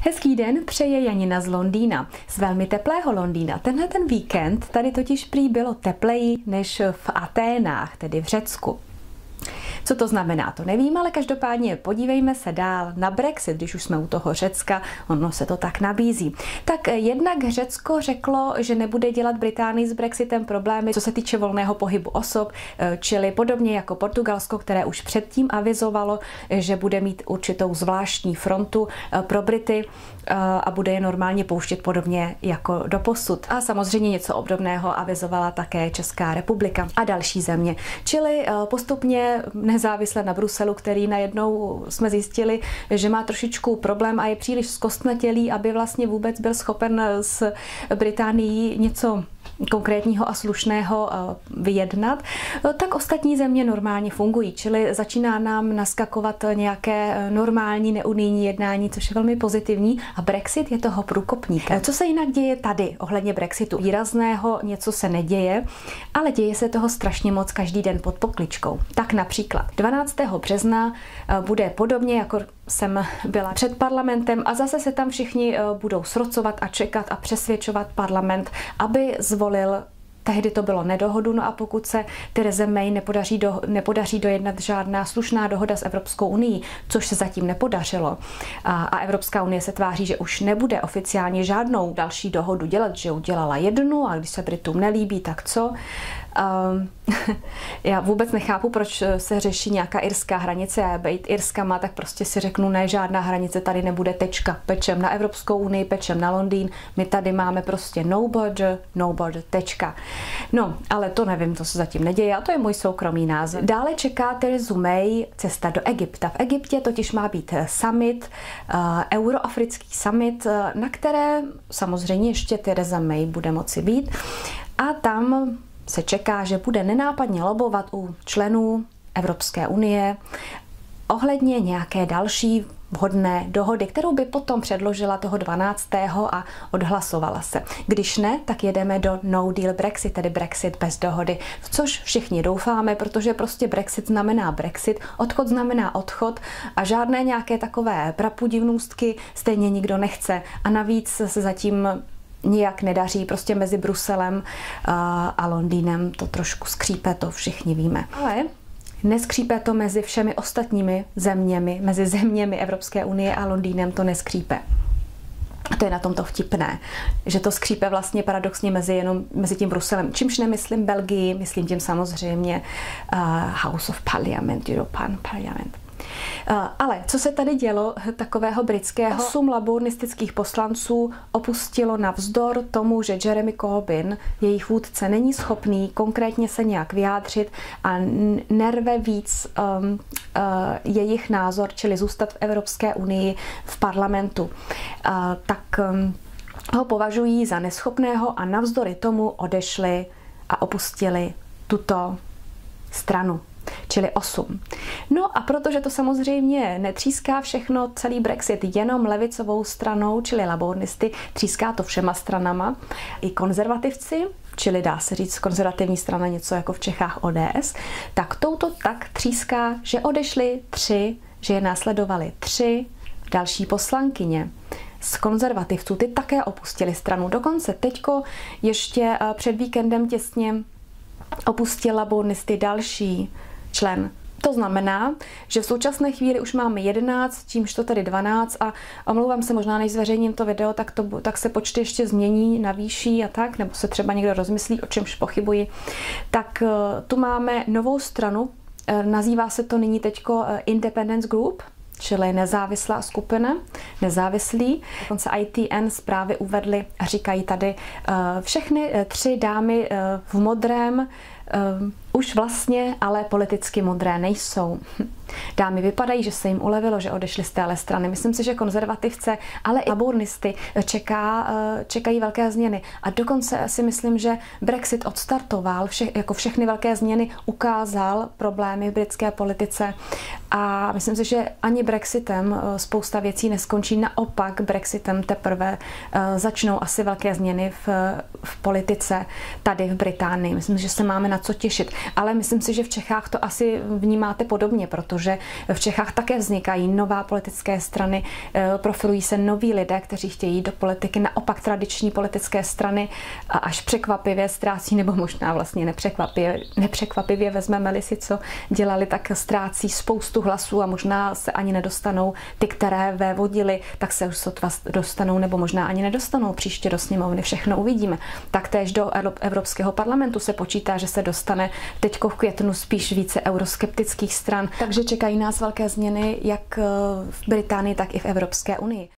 Hezký den přeje Janina z Londýna, z velmi teplého Londýna. Tenhle ten víkend tady totiž prý bylo tepleji než v Aténách, tedy v Řecku. Co to znamená, to nevím, ale každopádně podívejme se dál na Brexit, když už jsme u toho Řecka, ono se to tak nabízí. Tak jednak Řecko řeklo, že nebude dělat Británii s Brexitem problémy, co se týče volného pohybu osob, čili podobně jako Portugalsko, které už předtím avizovalo, že bude mít určitou zvláštní frontu pro Brity a bude je normálně pouštět podobně jako doposud. A samozřejmě něco obdobného avizovala také Česká republika a další země. Čili postupně nezávisle na Bruselu, který najednou jsme zjistili, že má trošičku problém a je příliš zkostnatělý, aby vlastně vůbec byl schopen s Británií něco konkrétního a slušného vyjednat, tak ostatní země normálně fungují, čili začíná nám naskakovat nějaké normální neunijní jednání, což je velmi pozitivní a Brexit je toho průkopník. Co se jinak děje tady ohledně Brexitu? Výrazného něco se neděje, ale děje se toho strašně moc každý den pod pokličkou. Tak například 12. března bude podobně, jako jsem byla před parlamentem a zase se tam všichni budou srocovat a čekat a přesvědčovat parlament, aby zvolil, tehdy to bylo nedohodu, no a pokud se Therese May nepodaří dojednat žádná slušná dohoda s Evropskou unií, což se zatím nepodařilo, a Evropská unie se tváří, že už nebude oficiálně žádnou další dohodu dělat, že udělala jednu a když se Britům nelíbí, tak co? Já vůbec nechápu, proč se řeší nějaká irská hranice a být Irskama, tak prostě si řeknu, ne, žádná hranice tady nebude, tečka. Pečem na Evropskou unii, pečem na Londýn, my tady máme prostě no border, tečka. No, ale to nevím, to se zatím neděje a to je můj soukromý názor. Dále čeká Theresu May cesta do Egypta. V Egyptě totiž má být summit, euroafrický summit, na které samozřejmě ještě Theresa May bude moci být a tam se čeká, že bude nenápadně lobovat u členů Evropské unie ohledně nějaké další vhodné dohody, kterou by potom předložila toho 12. a odhlasovala se. Když ne, tak jedeme do no deal Brexit, tedy Brexit bez dohody, v což všichni doufáme, protože prostě Brexit znamená Brexit, odchod znamená odchod a žádné nějaké takové prapudivnůstky stejně nikdo nechce a navíc se zatím nijak nedaří, prostě mezi Bruselem a Londýnem to trošku skřípe, to všichni víme. Ale neskřípe to mezi všemi ostatními zeměmi, mezi zeměmi Evropské unie a Londýnem to neskřípe. A to je na tom to vtipné, že to skřípe vlastně paradoxně mezi tím Bruselem. Čímž nemyslím Belgii, myslím tím samozřejmě House of Parliament, European Parliament. Ale co se tady dělo takového britského? 8 labouristických poslanců opustilo navzdor tomu, že Jeremy Corbyn, jejich vůdce, není schopný konkrétně se nějak vyjádřit a nerve víc jejich názor, čili zůstat v Evropské unii v parlamentu. Tak ho považují za neschopného a navzdory tomu odešli a opustili tuto stranu. Čili 8. No a protože to samozřejmě netříská všechno, celý Brexit jenom levicovou stranou, čili labournisty, tříská to všema stranama, i konzervativci, čili dá se říct konzervativní strana něco jako v Čechách ODS, tak touto tak tříská, že odešly 3, že je následovaly 3 další poslankyně z konzervativců, ty také opustili stranu. Dokonce teďko ještě před víkendem těsně opustil labournisty další člen. To znamená, že v současné chvíli už máme 11, čímž to tady 12 a omlouvám se, možná než zveřejním to video, tak se počty ještě změní, navýší a tak, nebo se třeba někdo rozmyslí, o čemž pochybuji. Tak tu máme novou stranu, nazývá se to nyní teďko Independence Group, čili nezávislá skupina, nezávislí. Dokonce ITN zprávy uvedly a říkají tady všechny 3 dámy v modrém už vlastně ale politicky modré nejsou. Dámy vypadají, že se jim ulevilo, že odešli z téhle strany. Myslím si, že konzervativce, ale i labournisty čekají velké změny. A dokonce si myslím, že Brexit odstartoval, jako všechny velké změny, ukázal problémy v britské politice. A myslím si, že ani Brexitem spousta věcí neskončí. Naopak Brexitem teprve začnou asi velké změny v politice tady v Británii. Myslím, že se máme na co těšit. Ale myslím si, že v Čechách to asi vnímáte podobně, protože v Čechách také vznikají nová politické strany, profilují se noví lidé, kteří chtějí jít do politiky. Naopak tradiční politické strany až překvapivě ztrácí, nebo možná vlastně nepřekvapivě vezmeme-li si, co dělali, tak ztrácí spoustu hlasů a možná se ani nedostanou ty, které vévodili, tak se už sotva dostanou, nebo možná ani nedostanou příště do sněmovny. Všechno uvidíme. Taktéž do Evropského parlamentu se počítá, že se dostane teďko v květnu spíš více euroskeptických stran, takže čekají nás velké změny jak v Británii, tak i v Evropské unii.